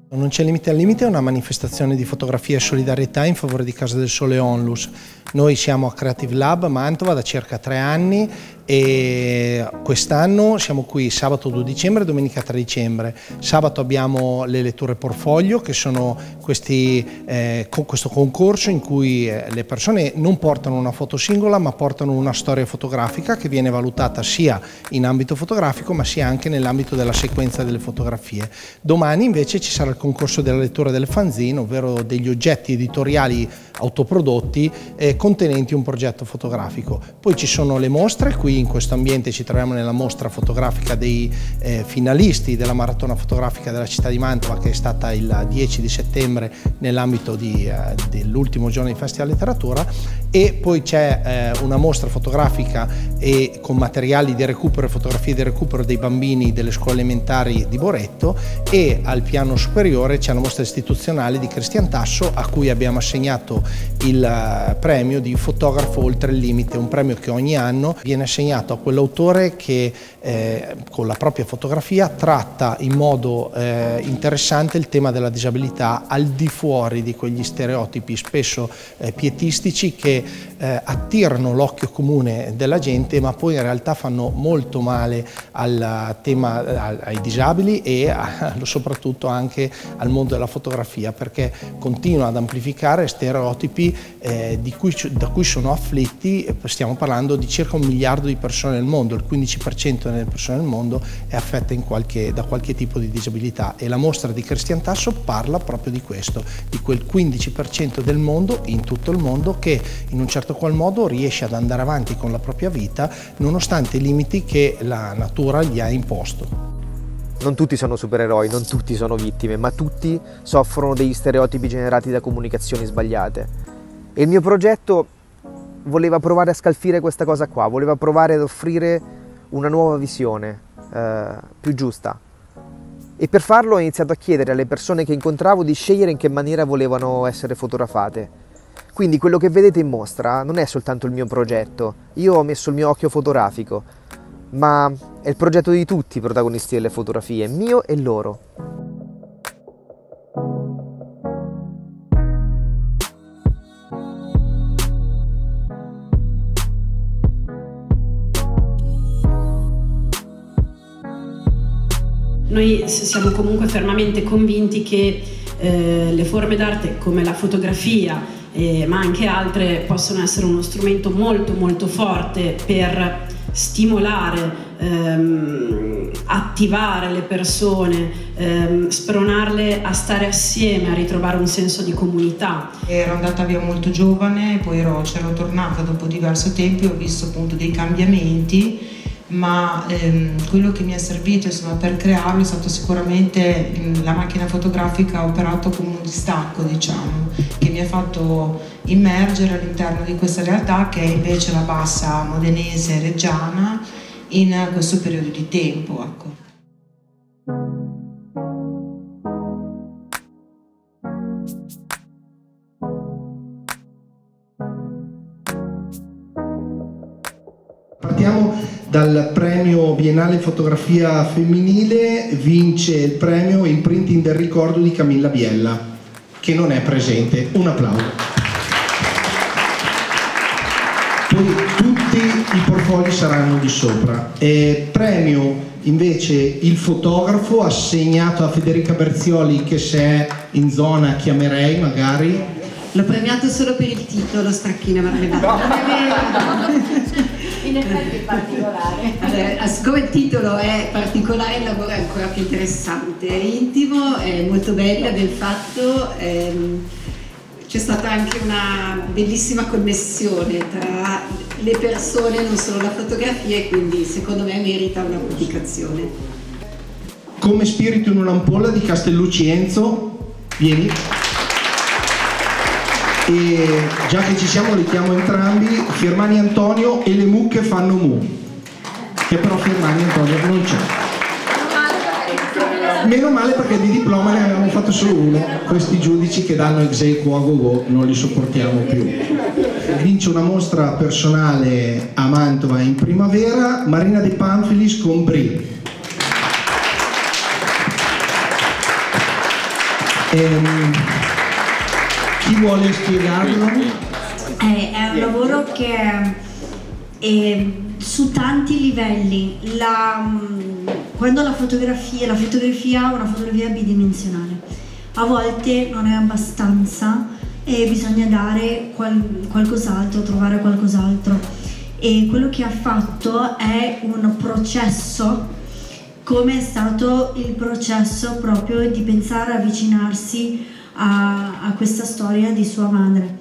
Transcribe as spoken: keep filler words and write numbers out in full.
Non c'è limite al limite è una manifestazione di fotografia e solidarietà in favore di Casa del Sole Onlus. Noi siamo a Creative Lab Mantova da circa tre anni e quest'anno siamo qui sabato due dicembre e domenica tre dicembre. Sabato abbiamo le letture portfolio, che sono questi, eh, con questo concorso in cui eh, le persone non portano una foto singola ma portano una storia fotografica che viene valutata sia in ambito fotografico ma sia anche nell'ambito della sequenza delle fotografie. Domani invece ci sarà il concorso della lettura delle fanzine, ovvero degli oggetti editoriali autoprodotti eh, contenenti un progetto fotografico. Poi ci sono le mostre, qui in questo ambiente ci troviamo nella mostra fotografica dei eh, finalisti della maratona fotografica della città di Mantova, che è stata il dieci di settembre nell'ambito eh, dell'ultimo giorno di Festival Letteratura, e poi c'è eh, una mostra fotografica e con materiali di recupero e fotografie di recupero dei bambini delle scuole elementari di Boretto, e al piano superiore c'è una mostra istituzionale di Cristian Tasso, a cui abbiamo assegnato il premio di Fotografo oltre il limite, un premio che ogni anno viene assegnato a quell'autore che eh, con la propria fotografia tratta in modo eh, interessante il tema della disabilità, al di fuori di quegli stereotipi spesso eh, pietistici che eh, attirano l'occhio comune della gente ma poi in realtà fanno molto male al tema, ai disabili e a, soprattutto anche al mondo della fotografia, perché continua ad amplificare stereotipi eh, di cui, da cui sono afflitti. Stiamo parlando di circa un miliardo di persone nel mondo, il quindici per cento delle persone nel mondo è affetta in qualche, da qualche tipo di disabilità, e la mostra di Cristian Tasso parla proprio di questo, di quel quindici per cento del mondo, in tutto il mondo, che in un certo qual modo riesce ad andare avanti con la propria vita nonostante i limiti che la natura gli ha imposto. Non tutti sono supereroi, non tutti sono vittime, ma tutti soffrono degli stereotipi generati da comunicazioni sbagliate. E il mio progetto voleva provare a scalfire questa cosa qua, voleva provare ad offrire una nuova visione eh, più giusta. E per farlo ho iniziato a chiedere alle persone che incontravo di scegliere in che maniera volevano essere fotografate. Quindi quello che vedete in mostra non è soltanto il mio progetto, io ho messo il mio occhio fotografico, ma è il progetto di tutti i protagonisti delle fotografie, mio e loro. Noi siamo comunque fermamente convinti che eh, le forme d'arte come la fotografia, eh, ma anche altre, possono essere uno strumento molto molto forte per stimolare, ehm, attivare le persone, ehm, spronarle a stare assieme, a ritrovare un senso di comunità. Ero andata via molto giovane, poi c'ero tornata dopo diverso tempo e ho visto appunto dei cambiamenti, ma ehm, quello che mi è servito insomma, per crearlo è stato sicuramente mh, la macchina fotografica ha operato come un distacco, diciamo, che mi ha fatto immergere all'interno di questa realtà che è invece la bassa modenese reggiana in questo periodo di tempo. Ecco. Partiamo dal premio Biennale Fotografia Femminile. Vince il premio Imprinting del Ricordo di Camilla Biella, che non è presente. Un applauso. Poi tutti i portfolio saranno di sopra. E premio invece il fotografo, assegnato a Federica Berzioli, che se è in zona chiamerei magari. L'ho premiato solo per il titolo, Stracchina Marmellata. In effetti è particolare. Allora, siccome il titolo è particolare, il lavoro è ancora più interessante, è intimo, è molto bello del fatto. Ehm, c'è stata anche una bellissima connessione tra le persone, non solo la fotografia, e quindi secondo me merita una pubblicazione. Come spirito in un'ampolla di Castellucci Enzo, vieni. E già che ci siamo li chiamo entrambi, Firmani Antonio e le mucche fanno mu, che però Firmani Antonio non c'è. Meno male, perché di diploma ne avevamo fatto solo uno. Questi giudici che danno ex aequo a gogo non li sopportiamo più. Vince una mostra personale a Mantova in primavera, Marina De Panfilis con Brie. Ehm, chi vuole spiegarlo? È, è un lavoro che è, è su tanti livelli. La, quando la fotografia, la fotografia è una fotografia bidimensionale, a volte non è abbastanza e bisogna dare qual, qualcos'altro, trovare qualcos'altro. E quello che ha fatto è un processo, come è stato il processo proprio di pensare a avvicinarsi a, a questa storia di sua madre.